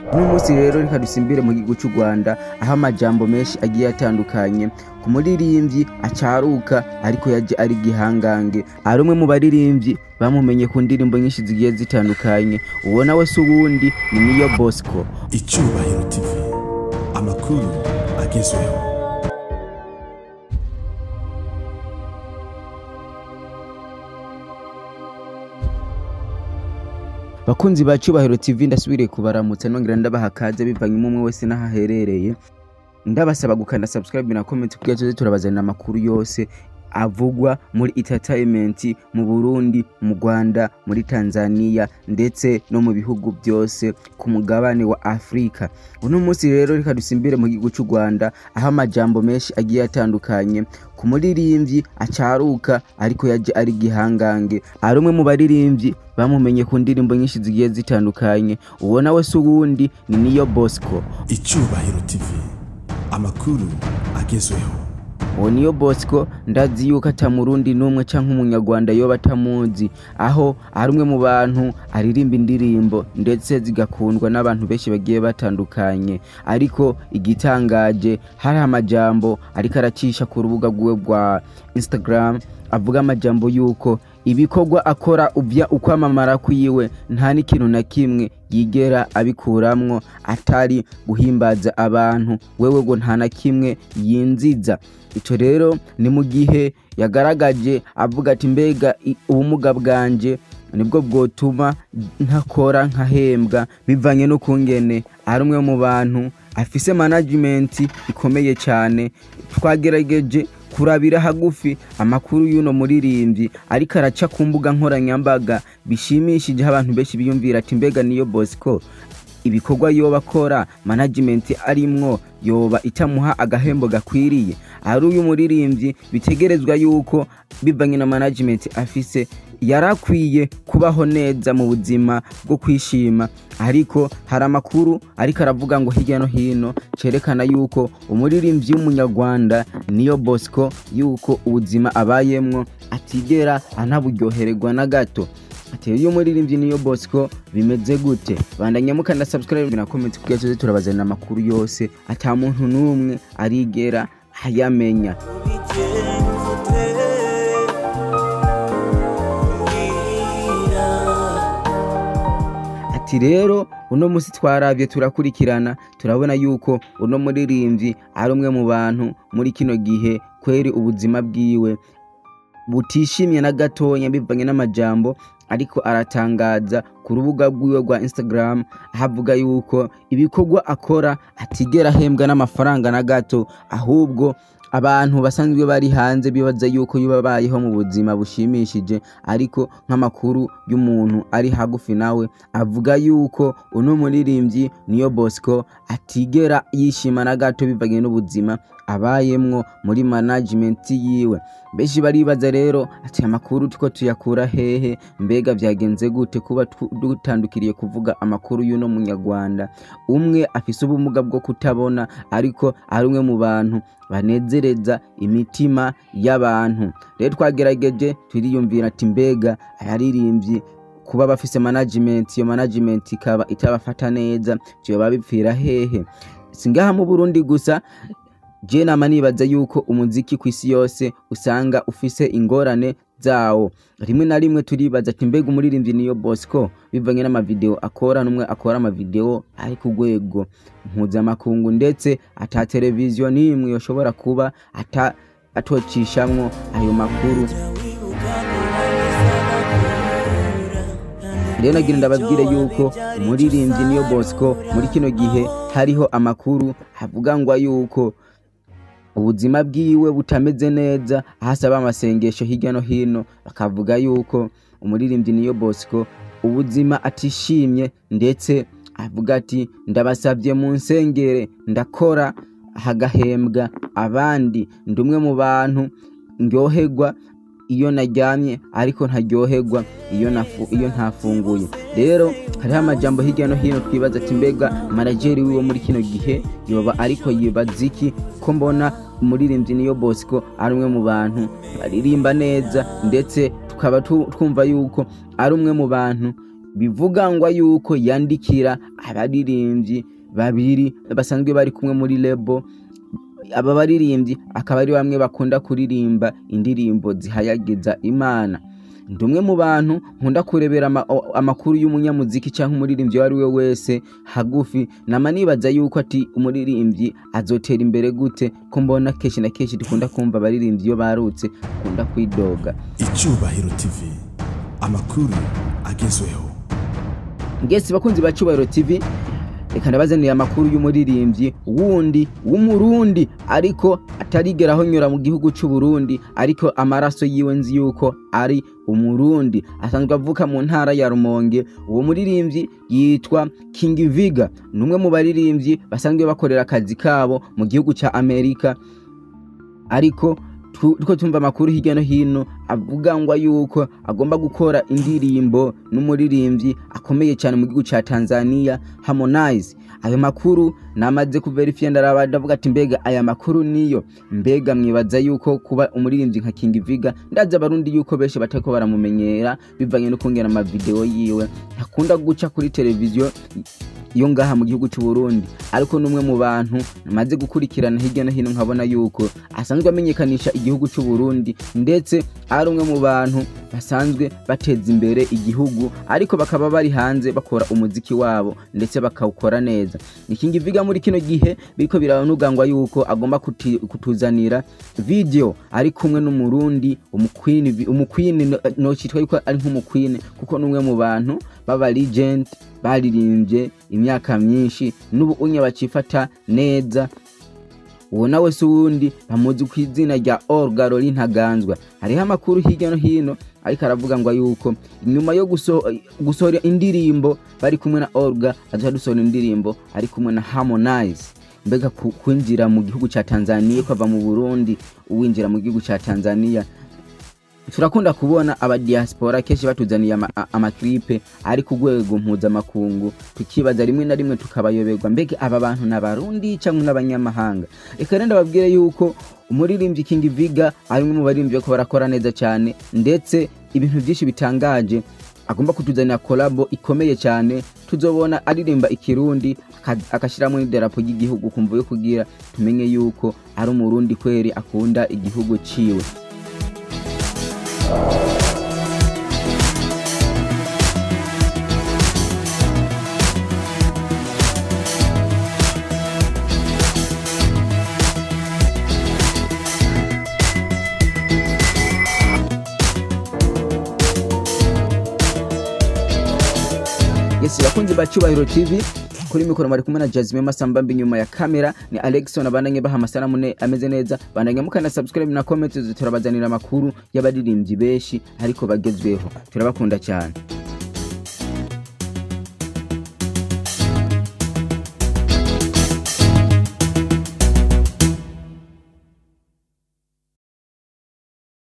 N'umunsi rero reka dusimbire mu gihugu cy'u Rwanda aho amajambo menshi agiye atandukanye ku muririmbyi acaruka ariko yaje ari gihangange ari umwe mu baririmbyi bamumenye ku ndirimbo nyinshi zigiye zitandukanye ubona we se ubundi ni Niyo Bosco. Icyubahiro TV amakuru agezweho. Bakunzi ba Cyubahiro TV ndasubiriye kubaramutsa nongera ndabaha kaze bivanye umwe wese nahaherereye ndabasaba gukanda subscribe na comment kugira tuze turabazana amakuru yose avugwa muri entertainment mu Burundi, mu Rwanda, muri Tanzania ndetse no mu bihugu byose ku mugabane wa Afrika. Uno munsi rero reka dusimbire mu gihugu cy'u Rwanda aho amajambo menshi agiye atandukanye ku muririmbyi acaruka ariko yaje ari gihangange ari umwe mu baririmbyi bamumenye ku ndirimbo nyinshi zigiye zitandukanye ubona we se ubundi ni Niyo Bosco. Icyubahiro TV amakuru agezweho. Niyo Bosco ndazi yuko atamurundi numwe canke umunyarwanda yoba atamuzi aho ari umwe mu bantu aririmba indirimbo ndetse zigakundwa n'abantu benshi bagiye batandukanye ariko igitangaje hari amajambo ariko aracisha ku rubuga rwe rwa Instagram avuga amajambo yuko ibikorwa akora uvya ukwamamara kwiwe nta n'ikintu na kimwe yigera abikuramwo atari guhimbaza abantu wewe ngo nta na kimwe yinziza. Ico rero ni mu gihe yagaragaje avuga ati mbega ubumuga bwanje nibwo bwotuma ntakora nkahembwa bivanye no kungene ari umwe mu bantu afise management ikomeye cyane. Twagerageje kurabira hagufi amakuru y'uno muririmbyi ariko araca ku mbuga nkoranyambaga bishimishije abantu benshi biyumvira ati mbega Niyo Bosco ibikorwa yoba akora management arimwo yoba itamuha agahembo gakwiriye. Ari uyu muririmbyi bitegerezwa yuko bivanye na management afise yarakwiye kubaho neza mu buzima bwo kwishima ariko hari amakuru ariko aravuga ngo hirya no hino cerekana yuko umuririmbyi w'umunyarwanda Niyo Bosco yuko ubuzima abayemwo atigera anaburyohererwa na gato. Ati uyu muririmbyi Niyo Bosco bimeze gute? Bandanya mukanda subscribe na comment kugira tuze turabazana amakuru yose ata muntu numwe arigera hayamenya. Ati rero uno musi twaravye turakurikirana turabona yuko uno muririmbyi ari umwe mu bantu muri kino gihe kweri ubuzima bwiwe butishimye na gatonya bivanye n'amajambo ariko aratangaza ku rubuga rwiwe rwa Instagram havuga yuko ibikorwa akora atigera hembwa n'amafaranga na gato ahubwo abantu basanzwe bari hanze bibaza yuko yubabayeho mu buzima bushimishije ariko nk'amakuru y'umuntu ari hagufi nawe avuga yuko uno muririmbyi Niyo Bosco atigera yishima na gato bivanye n'ubuzima abayemwo muri management yiwe. Beshi baribaza rero ati amakuru tuko tuyakura hehe mbega vyagenze gute kuba dutandukiriye kuvuga amakuru y'uno munyarwanda umwe afise ubumuga bwo kutabona ariko ari umwe mu bantu banezereza imitima y'abantu. Rero twagerageje turiyumvira ati mbega ayaririmbyi kuba bafise management iyo management ikaba itabafata neza cyo babipfira hehe. Singaha mu Burundi gusa je nama nibaza yuko umuziki kw'isi yose usanga ufise ingorane zawo rimwe na rimwe turibaza ati mbega umuririmbyi Niyo Bosco bivanye n'amavideo akora numwe akora amavideo ari ku rwego mpuzamakungu ndetse ata televiziyo nimwe yoshobora kuba atocishamwo ayo makuru. Rero nagira ndababwire yuko umuririmbyi Niyo Bosco muri kino gihe hariho amakuru havuga ngo yuko ubuzima bwiwe butameze neza ahasaba amasengesho hirya no hino bakavuga yuko umuririmbyi Niyo Bosco ubuzima atishimye ndetse avuga ati ndabasavye mu nsengere ndakora hagahembwa abandi ndumwe mu bantu ndyoherwa iyo naryamye ariko ntaryoherwa iyo ntafunguye. Rero hariho amajambo hirya no hino twibaza ati mbega manageri wiwe muri kino gihe yoba ariko yibaziki ko mbona umuririmbyi Niyo Bosco ari umwe mu bantu baririmba neza ndetse tukaba twumva yuko ari umwe mu bantu bivugangwa yuko yandikira abaririmbyi babiri basanzwe bari kumwe muri lebo. Aba baririmbyi akaba ari bamwe bakunda kuririmba indirimbo zihayagiza Imana. Ndumwe mu bantu nkunda kurebera amakuru y'umunyamuziki cyangwa umuririmbyi wari we wese hagufi, nama nibaza yuko ati umuririmbyi azotera imbere gute, ko mbona kenshi na kenshi dukunda kumva abaririmbyi iyo barutse kunda kwidoga. Icyubahiro TV, amakuru agezweho. Ngesi bakunzi ba Cyubahiro TV, reka ndabazaniye amakuru y'umuririmbyi wundi w'umurundi ariko atarigeraho nyura mu gihugu cy'u Burundi, ariko amaraso yiwe nzi yuko ari umurundi, asanzwe avuka mu ntara ya Rumonge. Uwo muririmbyi yitwa King Viga, numwe mu baririmbyi basanzwe bakorera akazi kabo mu gihugu cya Amerika, ariko tuko tumva amakuru hirya no hino avugangwa yuko agomba gukora indirimbo n'umuririmbyi akomeye cyane mu gihugu cya Tanzania, Harmonize. Ayo makuru namaze kuverify ndaraba ndavuga ati mbega aya makuru niyo, mbega mwibaza yuko kuba umuririmbyi nka King Viga, ndaza barundi yuko beshe batako baramumenyera bivanye no kongera ama video yiwe akunda guca kuri televiziyo iyo ngaha mu gihugu cy'u Burundi, ariko numwe mu bantu namaze gukurikirana hirya no hino nkabona yuko asanzwe amenyekanisha igihugu cy'u Burundi, ndetse ari umwe mu bantu basanzwe bateza imbere igihugu, ariko bakaba bari hanze bakora umuziki wabo ndetse bakawukora neza. Ni King Viga muri kino gihe biriko biranugangwa yuko agomba kutuzanira video ari kumwe n'umurundi umukwini no cyitwa yuko ari nk'umukwini, kuko numwe mu bantu baba legend baririmbye imyaka myinshi n'ubu unye bacifata neza. Uwo nawe se wundi bamuzi ku izina rya Olga Loli Ntaganzwa. Hariho amakuru hirya no hino ariko aravuga ngo yuko inyuma yo gusohora indirimbo bari kumwe na Olga, azadusohora indirimbo ari kumwe na Harmonize. Mbega kwinjira mu gihugu cya Tanzania, kwava mu Burundi uwinjira mu gihugu cya Tanzania. Turakunda kubona aba diaspora kenshi batuzaniye amaklipe ari ku rwego mpuzamakungu, tukibaza rimwe na rimwe tukabayoberwa mbega aba bantu n'abarundi cyangwa n'abanyamahanga. Reka renda babwire yuko umuririmbyi King Viga ari mu baririmbyi ko barakora neza cyane, ndetse ibintu byinshi bitangaje agomba kutuzanira collabo ikomeye cyane. Tuzobona aririmba ikirundi akashiramo n'idarapo ry'igihugu, kumva yo kugira tumenye yuko ari umurundi kweri akunda igihugu ciwe. Yes, bakunzi ba Cyubahiro TV, kuri mikoro mari kumwe na Jasmine Masambambi, nyuma ya kamera ni Alexon. Abandanye baha amasanamu ameze neza, bandanye mukana subscribe na comment, turabazanira amakuru y'abaririmbyi beshi ariko bagezweho. Turabakunda cyane.